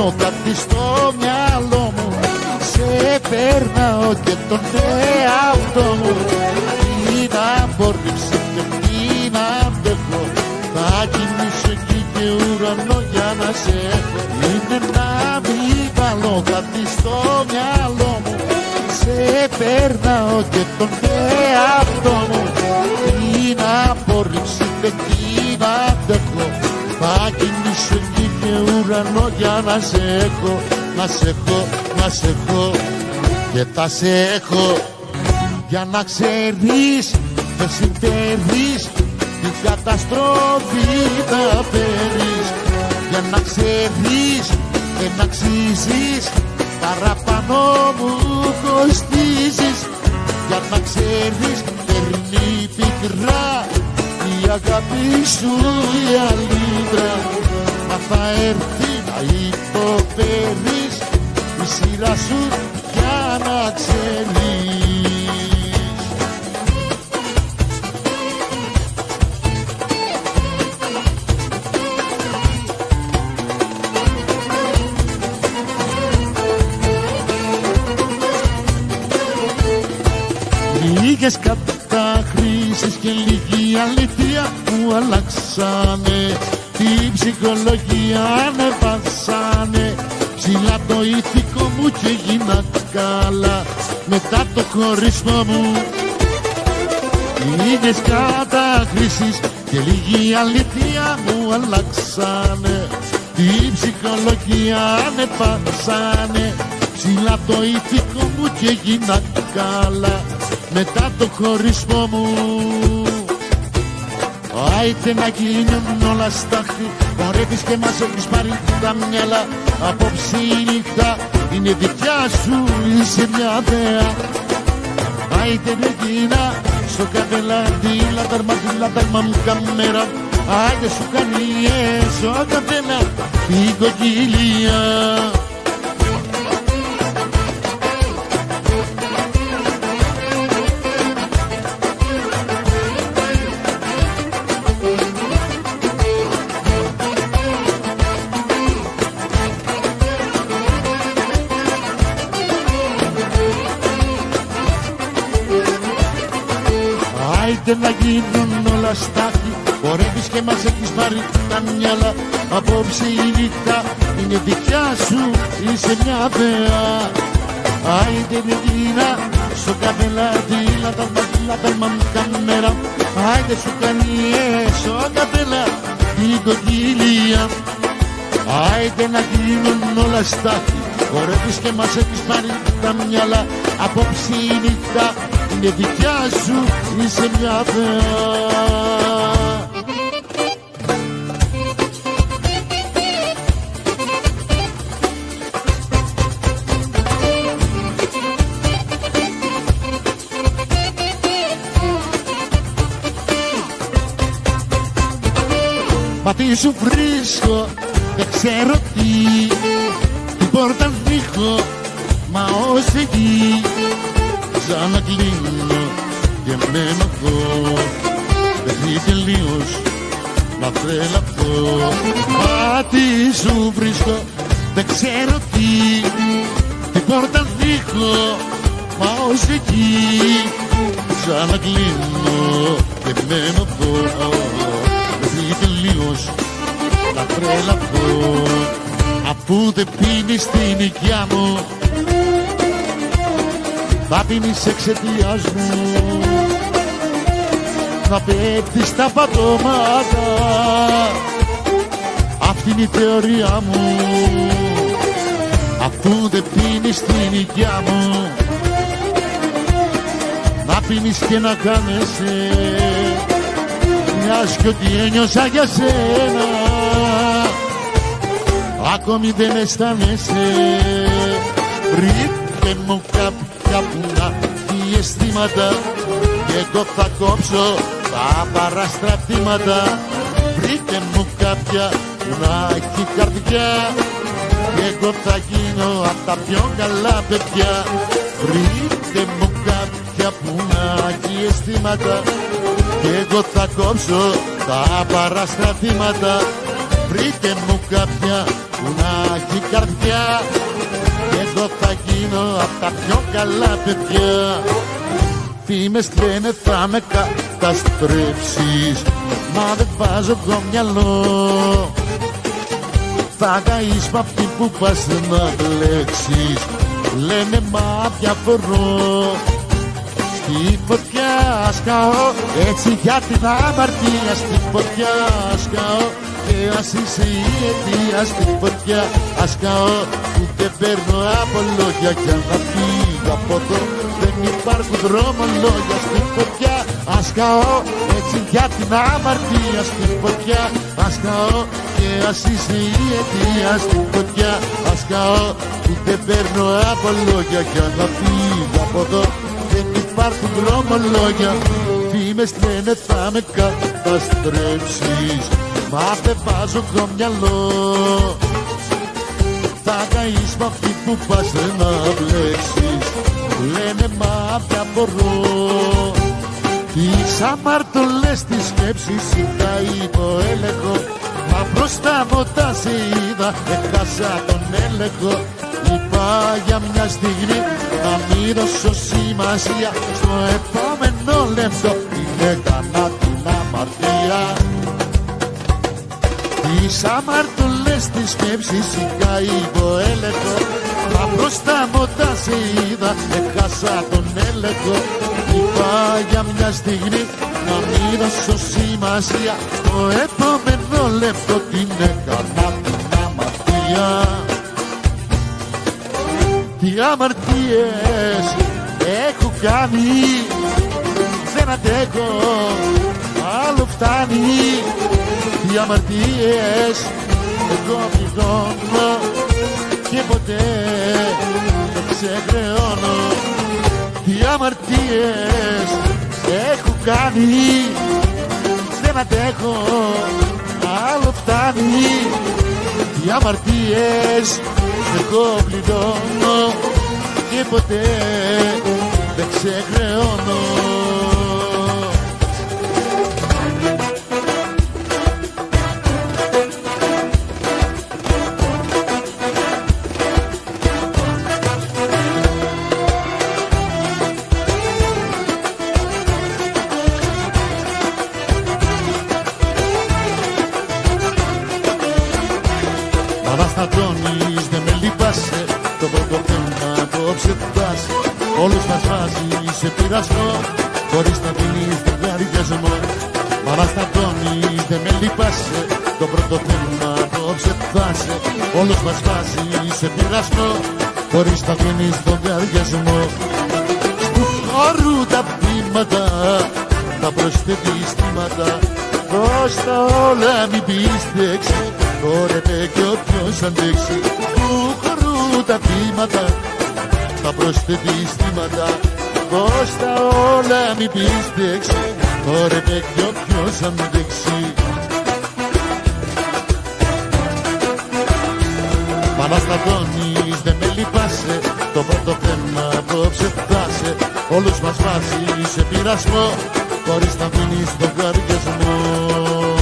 βάλω κάτι στο μυαλό μου, σε περνάω και τον εαυτό μου. Τι να απορρίψω και τι να αντέχω, θα κινήσω εκεί και ουρανό για να σε έχω. Είναι να μην βάλω κάτι στο μυαλό μου, σε περνάω και τον εαυτό μου. Τι να απορρίψω και τι να αντέχω, θα κινήσω εκεί και ουρανό για να σε έχω. Να σε έχω, να σε έχω και θα σε έχω. Για να ξέρεις δεν συμπερείς, την καταστροφή θα φέρεις. Για να ξέρεις δεν αξίζεις, παραπάνω μου κοστίζεις. Για να ξέρεις παίρνει πικρά η αγάπη σου η αλήτρα. Μα θα έρθει να υποφέρεις η σειρά σου για να ξέρεις. Λίγες καταχρήσεις και λίγη αλήθεια που αλλάξανε, την ψυχολογία ανεβάσανε. Ψηλά το ηθικό μου και έγινα καλά μετά το χωρισμό μου. Λίγες καταχρήσεις και λίγη αλήθεια μου αλλάξανε, την ψυχολογία ανεβάσανε. Ψηλά το ηθικό μου και έγινα καλά μετά το χωρισμό μου. Άιτε να γίνουν όλα στάχτη, χορεύεις και μας έχεις πάρει τα μυαλά. Απόψε η νύχτα είναι δικιά σου, είσαι μια δέα. Άιτε να γίνα στο καπελάτι, λαταρμα μου καμέρα. Άιτε σου κάνει έσω καπέλα την κοκκυλία. Άιτε να γίνουν όλα στάχτη, χορεύεις και μας έχεις πάρει τα μυαλά. Απόψε η νύχτα είναι δικιά σου, είσαι μια βέα. Άιτε να γίνα στο καπελάτι, λαταρμα μου καμέρα. Άιτε σου κάνει έσω καπέλα την κοκκυλία. Άιτε να γίνουν όλα στάχτη, χορεύεις και μας έχεις πάρει τα μυαλά. Απόψε η νύχτα είναι δικιά σου, είσαι μια βέα. Μα τι σου βρίσκω, δεν ξέρω τι, την πόρτα βρίσκω, μα ως εκεί σαν να κλείνω και μένω εδώ. Παιδί τελείως να τρελαθώ. Μα τι σου βρίσκω, δεν ξέρω τι, την πόρτα βρίσκω, μα ως εκεί σαν να κλείνω και μένω εδώ. Παιδί τελείως να τρελαθώ. Αφού δεν πίνεις την οικιά μου, θα πίνεις εξαιτίας μου, να πέφτεις στα πατώματα. Αυτή είναι η θεωρία μου. Αφού δεν πίνεις την οικιά μου, να πίνεις και να κάνεσαι, μιας κι ό,τι ένιωσα για σένα ακόμη δεν αισθάνεσαι. Βρείτε μου κάποια που να έχει αισθήματα και εγώ θα κόψω τα παραστρατήματα. Βρείτε μου κάποια που να έχει καρδιά και εγώ θα γίνω απ' τα πιο καλά παιδιά. Βρείτε μου κάποια που να έχει αισθήματα και εγώ θα κόψω τα παραστρατήματα. Βρείτε μου κάποια που να έχει καρδιά. Εγώ θα γίνω απ' τα πιο καλά παιδιά. Φήμες λένε θα με καταστρέψεις, μα δεν βάζω εγώ μυαλό. Θα καείς μ' αυτή που πας να μπλέξεις, λένε μα διαφορώ. Στη φωτιά σκάω, έτσι για την αμαρτία. Στη φωτιά σκάω, και ας είσαι η αιτία. Στη φωτιά σκάω, που δεν παίρνω από λόγια. Κι αν θα φύγω από εδώ δεν υπάρχουν δρομολόγια. Στη φωτιά σκάω, έτσι για την αμαρτία. Στη φωτιά σκάω, και ας είσαι η αιτία. Στη φωτιά σκάω, που δεν παίρνω από λόγια. Κι αν θα φύγω από εδώ δεν υπάρχουν δρομολόγια. Φήμες λένε θα με καταστρέψεις, μα δεν βάζω εγώ μυαλό. Θα καείς μ' αυτή που πας να μπλέξεις, λένε μα πια μπορώ. Τις αμαρτωλές τις σκέψεις είχα υποέλεγχο, μα μπροστά μου τα σε είδα, έχασα τον έλεγχο. Είπα για μια στιγμή να μην δώσω σημασία, στο επόμενο λεπτό την έκανα την αμαρτία. Τις αμαρτωλές τις σκέψεις είχα υποέλεγχο, μα μπροστά μου τα σε είδα, έχασα τον έλεγχο. Είπα για μια στιγμή να μην δώσω σημασία, στο επόμενο λεπτό την έκανα την αμαρτία. Τι αμαρτίες έχω κάνει, δεν αντέχω, άλλο φτάνει. Τι αμαρτίες εγώ πληγώνω και ποτέ δεν ξεχρεώνω. Τι αμαρτίες έχω κάνει, δεν αντέχω, άλλο φτάνει. Τι αμαρτίες εγώ πληρώνω και ποτέ δεν ξεχρεώνω. Αναστατώνεις, δεν με λυπάσαι, το πρώτο θέμα απόψε φτάσει. Όλους μας βάζει σε πειρασμό, χωρίς να δίνεις τον καρδιασμό. Αναστατώνεις, δεν με λυπάσαι, το πρώτο θέμα απόψε φτάσει. Όλους μας βάζει σε πειρασμό, χωρίς να δίνεις τον καρδιασμό. Στου χώρου τα βήματα, τα προσθετιστήματα, πως τα όλα μην πίστεξει, χόρεται κι όποιος αντέξει. Του χορού τα βήματα, τα προσθετιστήματα, πως τα όλα μην πίστεξει, χόρεται κι όποιος αντέξει. Μ' αναστατώνεις, δεν με λυπάσαι, το πρώτο θέμα απόψε φτάσε. Όλους μας βάζει σε πειρασμό, χωρίς να δίνεις τον καρδιασμό.